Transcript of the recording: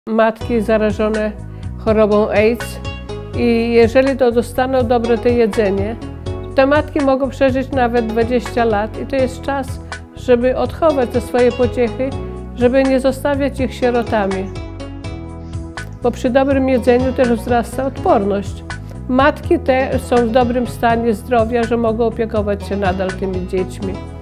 Matki zarażone chorobą AIDS i jeżeli to dostaną dobre to jedzenie, te matki mogą przeżyć nawet 20 lat i to jest czas, żeby odchować te swoje pociechy, żeby nie zostawiać ich sierotami. Bo przy dobrym jedzeniu też wzrasta odporność. Matki te są w dobrym stanie zdrowia, że mogą opiekować się nadal tymi dziećmi.